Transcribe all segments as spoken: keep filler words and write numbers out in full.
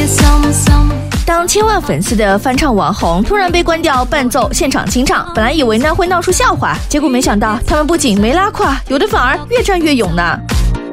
当千万粉丝的翻唱网红突然被关掉伴奏现场清唱，本来以为呢会闹出笑话，结果没想到他们不仅没拉胯，有的反而越战越勇呢。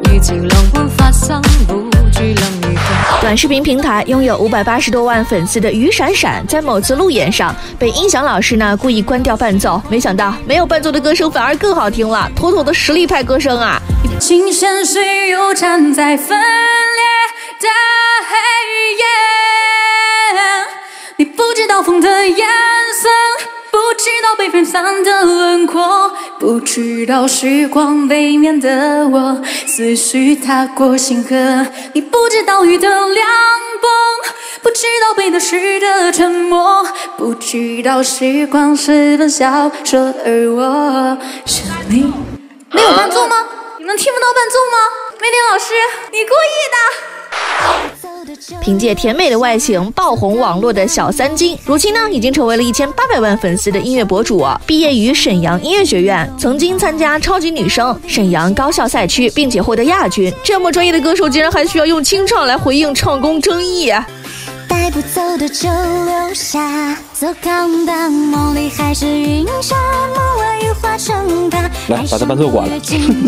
短视频平台拥有五百八十多万粉丝的于闪闪，在某次路演上被音响老师呢故意关掉伴奏，没想到没有伴奏的歌声反而更好听了，妥妥的实力派歌声啊！ 情深水又站在分裂的黑夜，你不知道风的颜色，不知道被分散的轮廓，不知道时光背面的我思绪踏过星河，你不知道雨的凉风，不知道背的诗的沉默，不知道时光是本小说，而我是你。没有伴奏吗？你们听不到伴奏吗？梅林老师，你故意的。 凭借甜美的外形爆红网络的小三金，如今呢已经成为了一千八百万粉丝的音乐博主。毕业于沈阳音乐学院，曾经参加超级女声沈阳高校赛区，并且获得亚军。这么专业的歌手，竟然还需要用清唱来回应唱功争议。 带不走的就留下，做扛把梦里还是云霞，梦外雨化成她。 来，把它伴奏关了。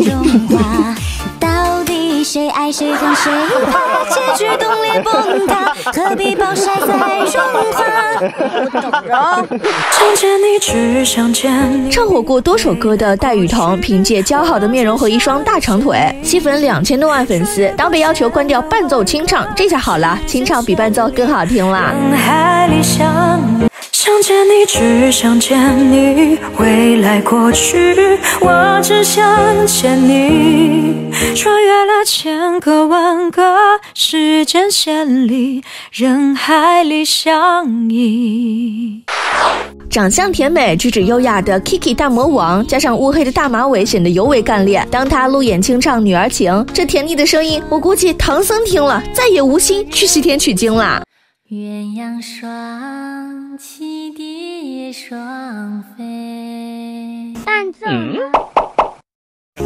到底谁爱谁恨谁怕？结局冻裂崩塌，何必暴晒再融化？我等着。 想见你，只想见你。 唱火过多首歌的戴雨桐，凭借姣好的面容和一双大长腿，吸粉两千多万粉丝。当被要求关掉伴奏清唱，这下好了，清唱比伴奏更好听啦。 海里想想见你，只想见你，未来过去，我只想见你，穿越了千个万个时间线里，人海里相依。 长相甜美、举止优雅的 Kiki 大魔王，加上乌黑的大马尾，显得尤为干练。当他路演清唱《女儿情》，这甜腻的声音，我估计唐僧听了再也无心去西天取经啦。 鸳鸯双栖蝶双飞，伴奏吗？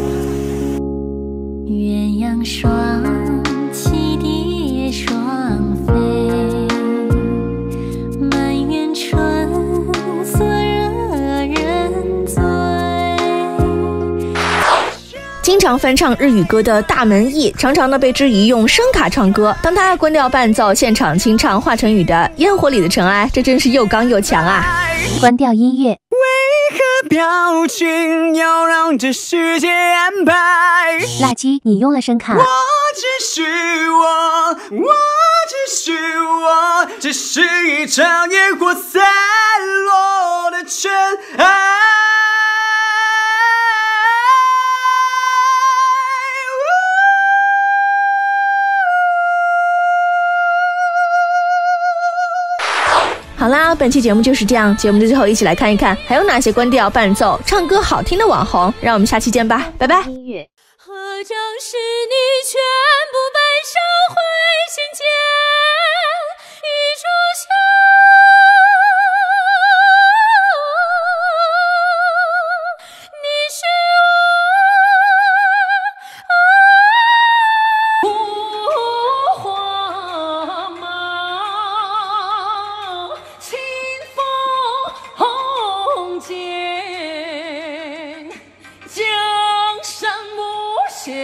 鸳鸯双栖蝶双飞，满园春色惹人醉。 经常翻唱日语歌的大门艺，常常呢被质疑用声卡唱歌。当他关掉伴奏，现场清唱华晨宇的《烟火里的尘埃》，这真是又刚又强啊！ 关掉音乐。 为何表情要让这世界安排？ 垃圾，你用了声卡。 我只是我，我只是我，只是一场野火散落的尘埃。 好啦，本期节目就是这样。节目的最后，一起来看一看还有哪些关掉伴奏、唱歌好听的网红。让我们下期见吧，拜拜。 音乐。 何尝是你全部被烧毁心间一炷香？你是我无花马，清风红剑，江山暮险，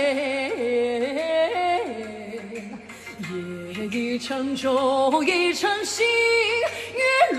夜已沉舟已成行，月